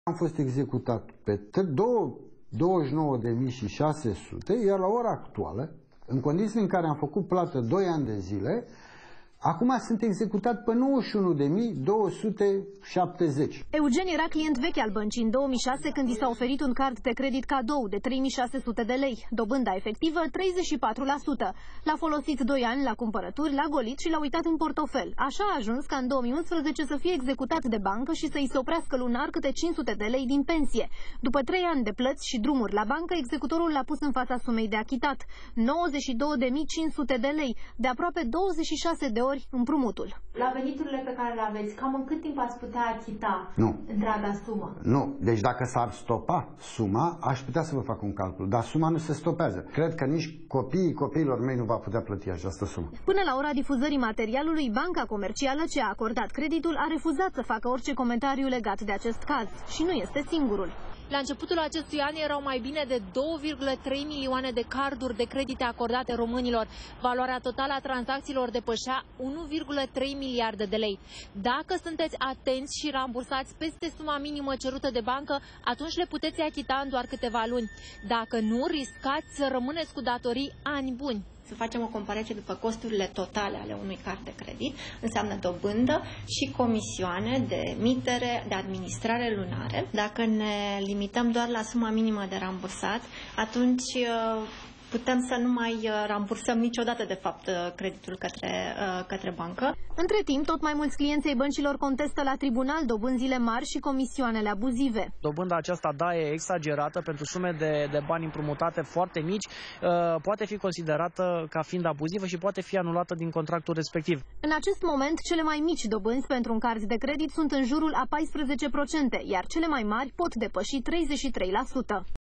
Am fost executat pe 29.600, iar la ora actuală, în condiții în care am făcut plată 2 ani de zile, acum sunt executat pe 91.270. Eugen era client vechi al băncii în 2006 când i s-a oferit un card de credit cadou de 3.600 de lei, dobânda efectivă 34%. L-a folosit 2 ani la cumpărături, l-a golit și l-a uitat în portofel. Așa a ajuns ca în 2011 să fie executat de bancă și să-i se oprească lunar câte 500 de lei din pensie. După 3 ani de plăți și drumuri la bancă, executorul l-a pus în fața sumei de achitat, 92.500 de lei, de aproape 26 de ori împrumutul. La veniturile pe care le aveți, cam în cât timp ați putea achita întreaga sumă? Nu. Deci dacă s-ar stopa suma, aș putea să vă fac un calcul, dar suma nu se stopează. Cred că nici copiilor mei nu va putea plăti această sumă. Până la ora difuzării materialului, banca comercială ce a acordat creditul a refuzat să facă orice comentariu legat de acest caz și nu este singurul. La începutul acestui an erau mai bine de 2,3 milioane de carduri de credite acordate românilor. Valoarea totală a tranzacțiilor depășea 1,3 miliarde de lei. Dacă sunteți atenți și rambursați peste suma minimă cerută de bancă, atunci le puteți achita în doar câteva luni. Dacă nu, riscați să rămâneți cu datorii ani buni. Să facem o comparație după costurile totale ale unui card de credit, înseamnă dobândă și comisioane de emitere, de administrare lunare. Dacă ne limităm doar la suma minimă de rambursat, atunci putem să nu mai rambursăm niciodată, de fapt, creditul către bancă. Între timp, tot mai mulți clienți ai băncilor contestă la tribunal dobânzile mari și comisioanele abuzive. Dobânda aceasta, da, e exagerată pentru sume de bani împrumutate foarte mici, poate fi considerată ca fiind abuzivă și poate fi anulată din contractul respectiv. În acest moment, cele mai mici dobânzi pentru un card de credit sunt în jurul a 14%, iar cele mai mari pot depăși 33%.